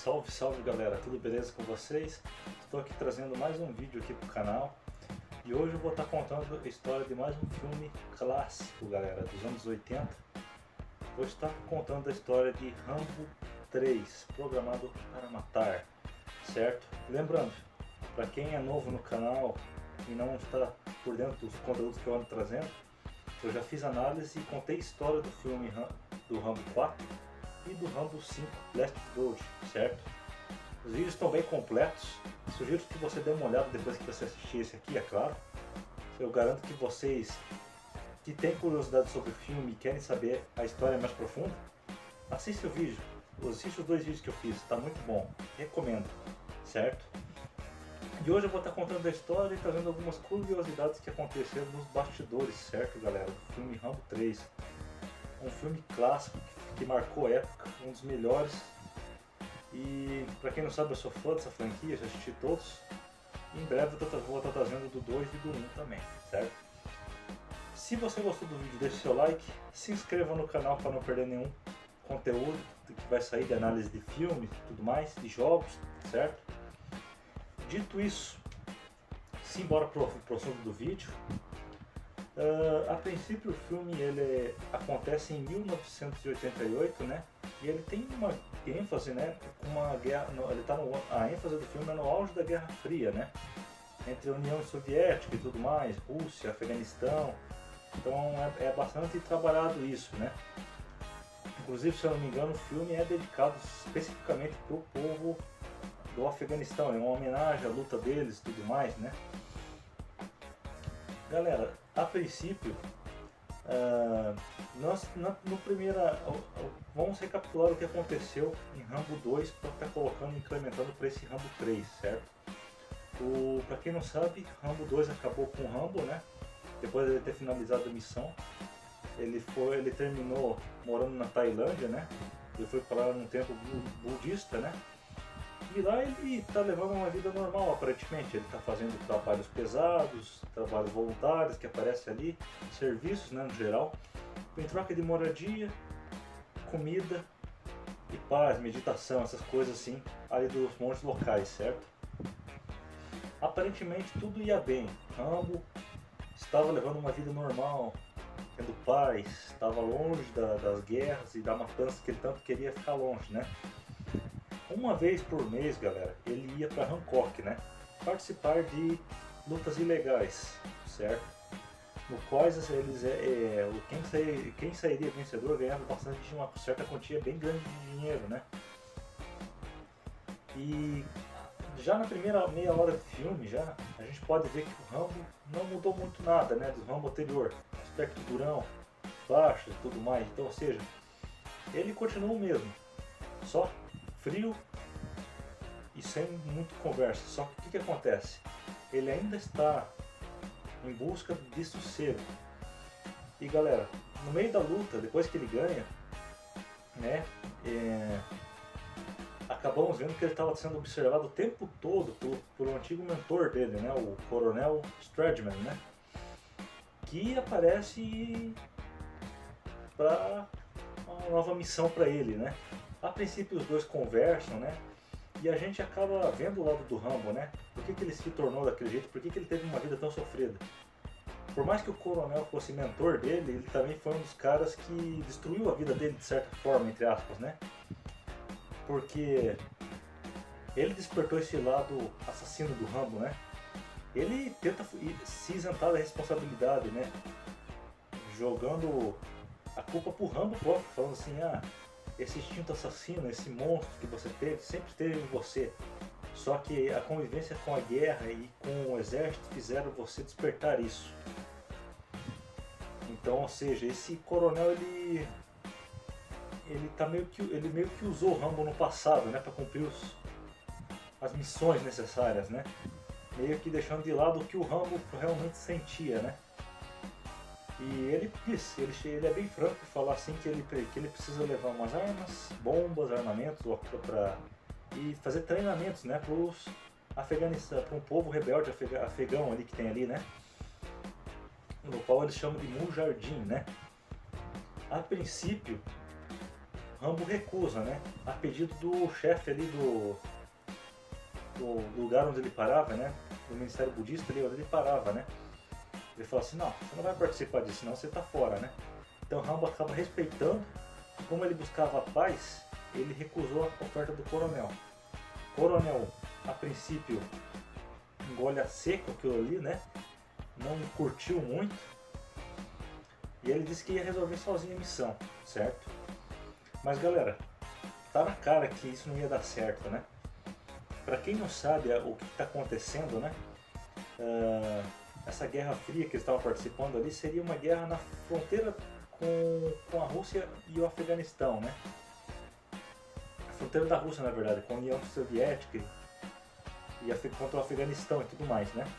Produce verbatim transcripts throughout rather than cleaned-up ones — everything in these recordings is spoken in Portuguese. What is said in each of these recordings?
Salve, salve galera, tudo beleza com vocês? Estou aqui trazendo mais um vídeo aqui pro canal e hoje eu vou estar contando a história de mais um filme clássico, galera, dos anos oitenta. Vou estar contando a história de Rambo três, Programado para Matar, certo? Lembrando, para quem é novo no canal e não está por dentro dos conteúdos que eu ando trazendo, eu já fiz análise e contei a história do filme do Rambo quatro e do Rambo cinco Last Blood, certo? Os vídeos estão bem completos, sugiro que você dê uma olhada depois que você assistir esse aqui, é claro. Eu garanto que vocês que têm curiosidade sobre o filme e querem saber a história mais profunda, assista o vídeo, assiste os dois vídeos que eu fiz, está muito bom, recomendo, certo? E hoje eu vou estar contando a história e trazendo algumas curiosidades que aconteceram nos bastidores, certo galera, do filme Rambo três. Um filme clássico que marcou época, um dos melhores. E para quem não sabe, eu sou fã dessa franquia, já assisti todos. E em breve eu vou estar trazendo do dois e do um também, certo? Se você gostou do vídeo, deixe seu like, se inscreva no canal para não perder nenhum conteúdo que vai sair de análise de filmes e tudo mais, de jogos, certo? Dito isso, simbora pro, pro assunto do vídeo. Uh, a princípio o filme ele acontece em mil novecentos e oitenta e oito, né? E ele tem uma ênfase, né? Uma guerra, no, ele tá no, a ênfase do filme é no auge da Guerra Fria, né? Entre a União Soviética e tudo mais, Rússia, Afeganistão. Então é, é bastante trabalhado isso, né? Inclusive, se eu não me engano, o filme é dedicado especificamente para o povo do Afeganistão, é uma homenagem à luta deles e tudo mais, né? Galera, a princípio, uh, nós no, no primeira, uh, uh, vamos recapitular o que aconteceu em Rambo dois para estar tá colocando, incrementando para esse Rambo três, certo? Para quem não sabe, Rambo dois acabou com o Rambo, né? Depois de ele ter finalizado a missão, ele foi, ele terminou morando na Tailândia, né? Ele foi para lá num templo budista, né? E lá ele está levando uma vida normal, aparentemente. Ele está fazendo trabalhos pesados, trabalhos voluntários que aparecem ali, serviços, né, no geral, em troca de moradia, comida e paz, meditação, essas coisas assim, ali dos montes locais, certo? Aparentemente tudo ia bem. Rambo estava levando uma vida normal, tendo paz, estava longe da, das guerras e da matança que ele tanto queria ficar longe, né? Uma vez por mês, galera, ele ia para Hancock, né? Participar de lutas ilegais, certo? No quais eles, é, é, quem, sair, quem sairia vencedor ganhava bastante, uma certa quantia bem grande de dinheiro, né? E já na primeira meia hora do filme, já a gente pode ver que o Rambo não mudou muito nada, né? Do Rambo anterior, aspecto durão, baixo e tudo mais. Então, ou seja, ele continua o mesmo, só frio e sem muito conversa. Só que o que, que acontece? Ele ainda está em busca de sossego. E galera, no meio da luta, depois que ele ganha, né, é, acabamos vendo que ele estava sendo observado o tempo todo por, por um antigo mentor dele, né, o Coronel Stradman, né, que aparece para uma nova missão para ele, né. A princípio os dois conversam, né? E a gente acaba vendo o lado do Rambo, né? Por que, que ele se tornou daquele jeito? Por que, que ele teve uma vida tão sofrida? Por mais que o coronel fosse mentor dele, ele também foi um dos caras que destruiu a vida dele de certa forma, entre aspas, né? Porque ele despertou esse lado assassino do Rambo, né? Ele tenta se isentar da responsabilidade, né? Jogando a culpa pro Rambo próprio, falando assim, ah, esse instinto assassino, esse monstro que você teve, sempre esteve em você. Só que a convivência com a guerra e com o exército fizeram você despertar isso. Então, ou seja, esse coronel ele ele tá meio que ele meio que usou o Rambo no passado, né, para cumprir os, as missões necessárias, né? Meio que deixando de lado o que o Rambo realmente sentia, né? E ele disse, ele, ele é bem franco em falar assim que ele, que ele precisa levar umas armas, bombas, armamentos pra, e fazer treinamentos, né, para os Afeganistão, para um povo rebelde afega, afegão ali que tem ali, né, no qual eles chamam de Mujahideen, né. A princípio, Rambo recusa, né? A pedido do chefe ali do, do lugar onde ele parava, né? Do Ministério Budista ali onde ele parava, né? Ele fala assim, não, você não vai participar disso, senão você tá fora, né? Então Rambo acaba respeitando. Como ele buscava a paz, ele recusou a oferta do coronel. O coronel, a princípio, engole a seco aquilo ali, né? Não curtiu muito. E ele disse que ia resolver sozinho a missão, certo? Mas galera, tá na cara que isso não ia dar certo, né? Pra quem não sabe o que está acontecendo, né? Uh, essa Guerra Fria que eles estavam participando ali seria uma guerra na fronteira com, com a Rússia e o Afeganistão, né? A fronteira da Rússia, na verdade, com a União Soviética e, e contra o Afeganistão e tudo mais, né?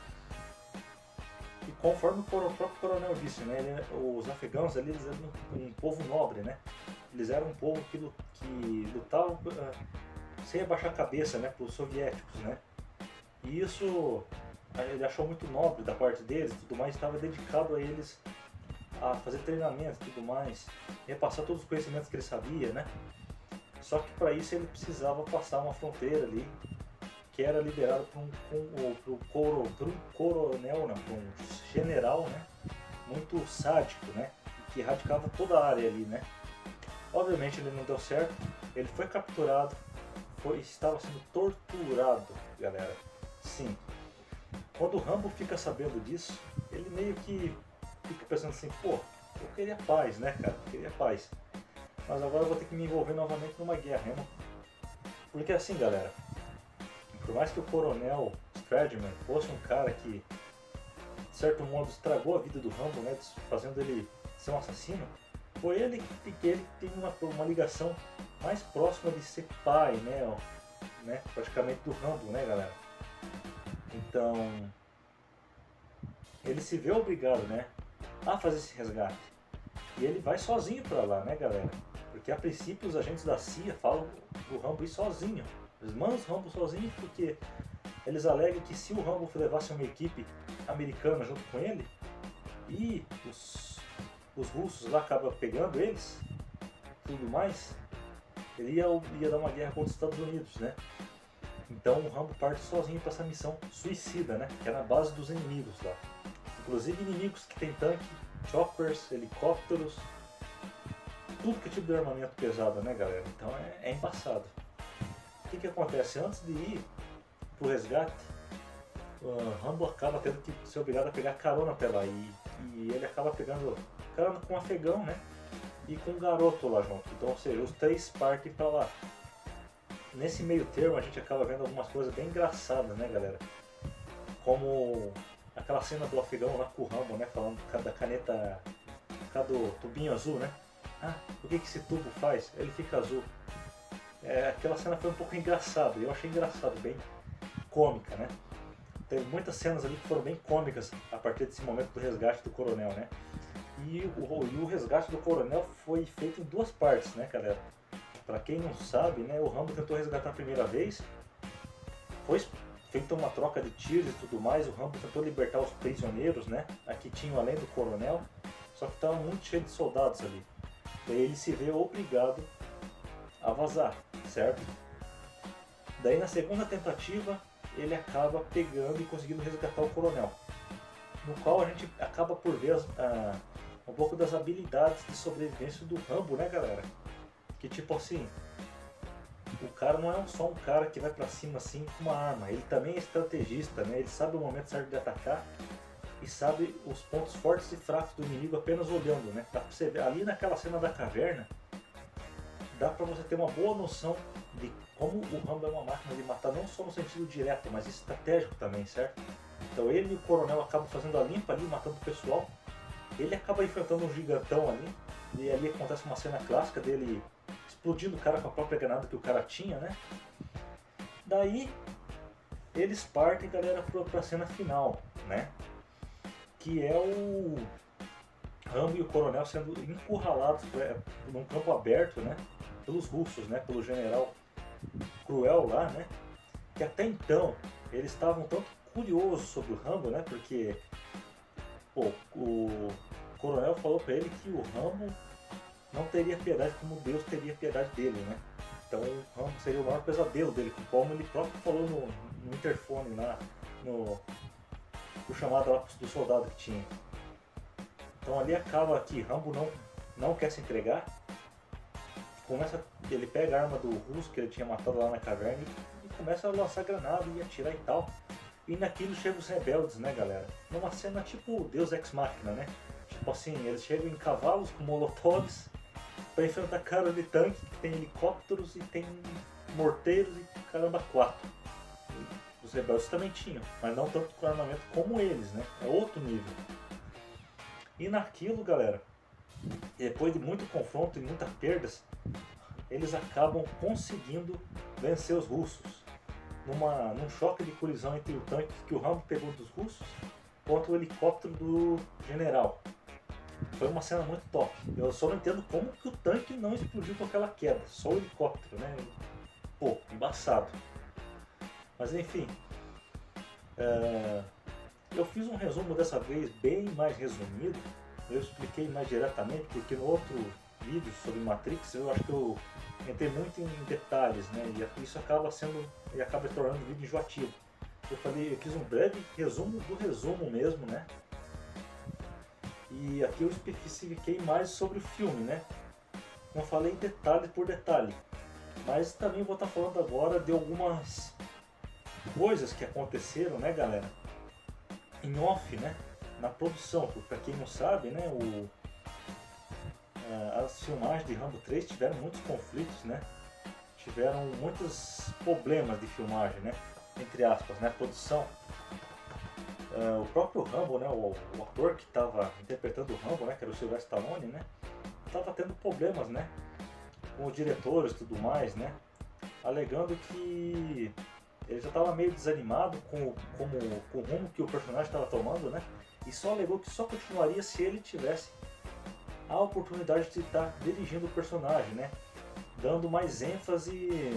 E conforme o próprio coronel disse, né, ele, os afegãos ali, eles eram um, um povo nobre, né? Eles eram um povo que, que lutava uh, sem abaixar a cabeça, né, para os soviéticos, né? E isso ele achou muito nobre da parte deles e tudo mais, estava dedicado a eles a fazer treinamentos e tudo mais, repassar todos os conhecimentos que ele sabia, né? Só que para isso ele precisava passar uma fronteira ali, que era liderado por um, um, por um, coro, por um coronel, não, por um general, né? Muito sádico, né? Que erradicava toda a área ali, né? Obviamente ele não deu certo, ele foi capturado, foi, estava sendo torturado, galera. Sim. Quando o Rambo fica sabendo disso, ele meio que fica pensando assim, pô, eu queria paz, né, cara? Eu queria paz. Mas agora eu vou ter que me envolver novamente numa guerra, né? Porque assim, galera, por mais que o coronel Stradman fosse um cara que, de certo modo, estragou a vida do Rambo, né, fazendo ele ser um assassino, foi ele que, que ele tem uma, uma ligação mais próxima de ser pai, né, ó, né, praticamente do Rambo, né, galera? Então, ele se vê obrigado, né, a fazer esse resgate. E ele vai sozinho pra lá, né, galera? Porque a princípio os agentes da C I A falam pro Rambo ir sozinho. Eles mandam o Rambo sozinho porque eles alegam que se o Rambo levasse uma equipe americana junto com ele e os, os russos lá acabam pegando eles, tudo mais, ele ia, ia dar uma guerra contra os Estados Unidos, né? Então o Rambo parte sozinho para essa missão suicida, né? Que é na base dos inimigos lá. Inclusive inimigos que tem tanque, choppers, helicópteros, tudo que é tipo de armamento pesado, né, galera? Então é, é embaçado. O que que acontece? Antes de ir pro resgate, o Rambo acaba tendo que ser obrigado a pegar carona até lá. E, e ele acaba pegando carona com um afegão, né? E com um garoto lá junto. Então, ou seja, os três partem pra lá. Nesse meio termo a gente acaba vendo algumas coisas bem engraçadas, né, galera? Como aquela cena do afegão lá com o Rambo, né? Falando da caneta, do tubinho azul, né? Ah, o que que esse tubo faz? Ele fica azul. É, aquela cena foi um pouco engraçada, eu achei engraçado, bem cômica, né? Teve muitas cenas ali que foram bem cômicas a partir desse momento do resgate do coronel, né? E o, e o resgate do coronel foi feito em duas partes, né, galera? Pra quem não sabe, né, o Rambo tentou resgatar a primeira vez, foi feita uma troca de tiros e tudo mais, o Rambo tentou libertar os prisioneiros, né, aqui tinham além do coronel, só que estava muito cheio de soldados ali. Daí ele se vê obrigado a vazar, certo? Daí na segunda tentativa ele acaba pegando e conseguindo resgatar o coronel, no qual a gente acaba por ver as, a, um pouco das habilidades de sobrevivência do Rambo, né, galera? Que tipo assim, o cara não é só um cara que vai pra cima assim com uma arma, ele também é estrategista, né? Ele sabe o momento certo de atacar e sabe os pontos fortes e fracos do inimigo apenas olhando, né? Dá pra você ver, ali naquela cena da caverna, dá pra você ter uma boa noção de como o Rambo é uma máquina de matar, não só no sentido direto, mas estratégico também, certo? Então ele e o coronel acabam fazendo a limpa ali, matando o pessoal, ele acaba enfrentando um gigantão ali, e ali acontece uma cena clássica dele explodindo o cara com a própria granada que o cara tinha, né? Daí eles partem, galera, pra, pra cena final, né? Que é o Rambo e o coronel sendo encurralados é, num campo aberto, né? Pelos russos, né? Pelo general Cruel lá, né? Que até então eles estavam tanto curiosos sobre o Rambo, né? Porque pô, o coronel falou pra ele que o Rambo não teria piedade como Deus teria piedade dele, né? Então o Rambo seria o maior pesadelo dele, como ele próprio falou no, no interfone lá, no, no chamado lá do soldado que tinha. Então ali acaba que Rambo não, não quer se entregar, começa, ele pega a arma do russo que ele tinha matado lá na caverna e, e começa a lançar granada e atirar e tal. E naquilo chegam os rebeldes, né, galera? Numa cena tipo Deus Ex Machina, né? Tipo assim, eles chegam em cavalos com molotovs para enfrentar cara de tanque que tem helicópteros e tem morteiros e caramba quatro. E os rebeldes também tinham, mas não tanto com armamento como eles, né? É outro nível. E naquilo, galera, depois de muito confronto e muitas perdas, eles acabam conseguindo vencer os russos. Numa, num choque de colisão entre o tanque que o Rambo pegou dos russos contra o helicóptero do general. Foi uma cena muito top. Eu só não entendo como que o tanque não explodiu com aquela queda. Só o helicóptero, né? Pô, embaçado. Mas enfim. É... Eu fiz um resumo dessa vez bem mais resumido. Eu expliquei mais diretamente, porque no outro vídeo sobre Matrix eu acho que eu entrei muito em detalhes, né? E isso acaba sendo e acaba tornando o vídeo enjoativo. Eu falei, eu fiz um breve resumo do resumo mesmo, né? E aqui eu especifiquei mais sobre o filme, né? Não falei detalhe por detalhe, mas também vou estar falando agora de algumas coisas que aconteceram, né, galera? Em off, né? Na produção, porque pra quem não sabe, né? O as filmagens de Rambo três tiveram muitos conflitos, né? Tiveram muitos problemas de filmagem, né? Entre aspas, né? A produção. Uh, o próprio Rambo, né? O, o ator que estava interpretando o Rambo, né? Que era o Sylvester Stallone, né? Estava tendo problemas, né? Com os diretores e tudo mais, né? Alegando que ele já estava meio desanimado com, com, com o rumo que o personagem estava tomando, né? E só alegou que só continuaria se ele tivesse a oportunidade de estar dirigindo o personagem, né? Dando mais ênfase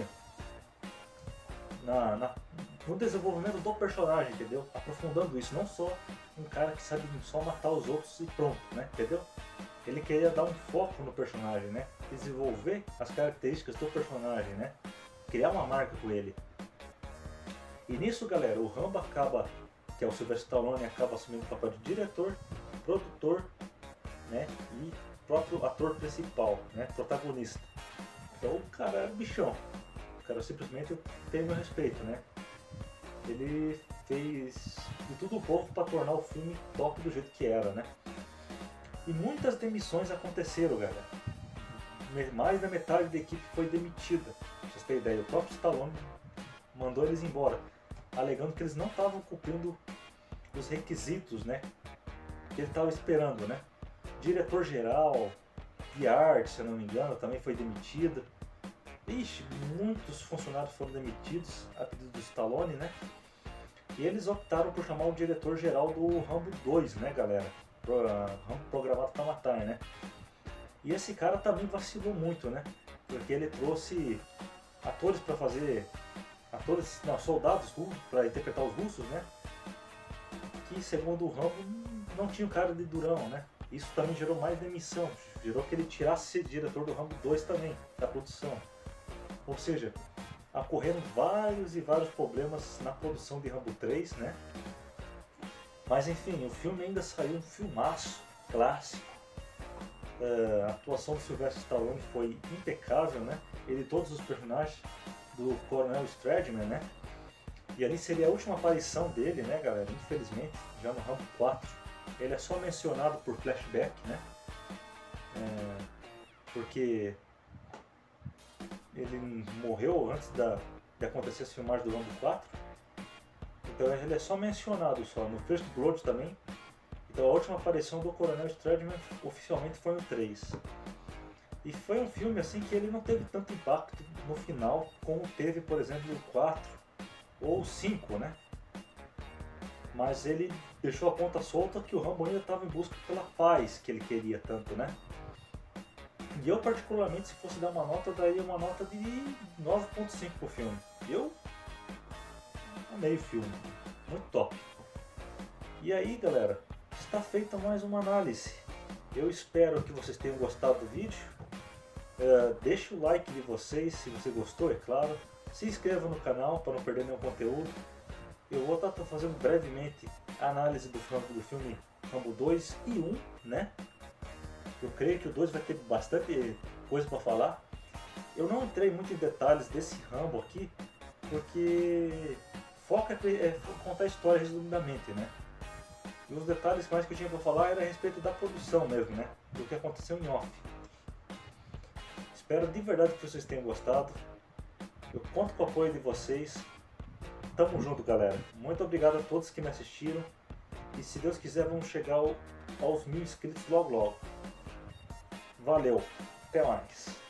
na, na, no desenvolvimento do personagem, entendeu? Aprofundando isso, não só um cara que sabe só matar os outros e pronto, né? Entendeu? Ele queria dar um foco no personagem, né? Desenvolver as características do personagem, né? Criar uma marca com ele. E nisso, galera, o Rambo acaba, que é o Sylvester Stallone, acaba assumindo o papel de diretor, produtor, né, e próprio ator principal, né, protagonista. Então o cara é um bichão. O cara simplesmente tem meu respeito, né? Ele fez de tudo um pouco para tornar o filme top do jeito que era, né? E muitas demissões aconteceram, galera. Mais da metade da equipe foi demitida. Pra vocês terem ideia, o próprio Stallone mandou eles embora, alegando que eles não estavam cumprindo os requisitos, né, que ele estava esperando, né? Diretor-geral de arte, se eu não me engano, também foi demitido. Ixi, muitos funcionários foram demitidos a pedido do Stallone, né? E eles optaram por chamar o diretor-geral do Rambo dois, né, galera? Pro, uh, Rambo Programado para Matar, né? E esse cara também vacilou muito, né? Porque ele trouxe atores para fazer... atores, não, soldados para interpretar os russos, né? Que, segundo o Rambo, não tinha o cara de durão, né? Isso também gerou mais demissão, gerou que ele tirasse esse diretor do Rambo dois também, da produção. Ou seja, ocorreram vários e vários problemas na produção de Rambo três, né? Mas enfim, o filme ainda saiu um filmaço, clássico. Uh, a atuação do Sylvester Stallone foi impecável, né? Ele e todos os personagens do Coronel Stradman, né? E ali seria a última aparição dele, né, galera? Infelizmente, já no Rambo quatro. Ele é só mencionado por flashback, né? É, porque ele morreu antes da, de acontecer as filmagens do Rambo quatro. Então ele é só mencionado só. No First Blood também. Então a última aparição do Coronel Stradman oficialmente foi no três. E foi um filme assim que ele não teve tanto impacto no final como teve, por exemplo, o quatro ou o cinco, né? Mas ele deixou a ponta solta que o Rambo ainda estava em busca pela paz que ele queria tanto, né? E eu particularmente, se fosse dar uma nota, daria uma nota de nove ponto cinco pro filme. Eu amei o filme, muito top. E aí, galera, está feita mais uma análise. Eu espero que vocês tenham gostado do vídeo. Uh, deixe o like de vocês se você gostou, é claro. Se inscreva no canal para não perder nenhum conteúdo. Eu vou estar fazendo brevemente a análise do, do filme Rambo dois e um, né? Eu creio que o dois vai ter bastante coisa para falar. Eu não entrei muito em detalhes desse Rambo aqui, porque foca é contar a história resumidamente, né? E os detalhes mais que eu tinha para falar era a respeito da produção mesmo, né? Do que aconteceu em off. Espero de verdade que vocês tenham gostado. Eu conto com o apoio de vocês. Tamo junto, galera. Muito obrigado a todos que me assistiram. E se Deus quiser, vamos chegar ao, aos mil inscritos logo logo. Valeu. Até mais.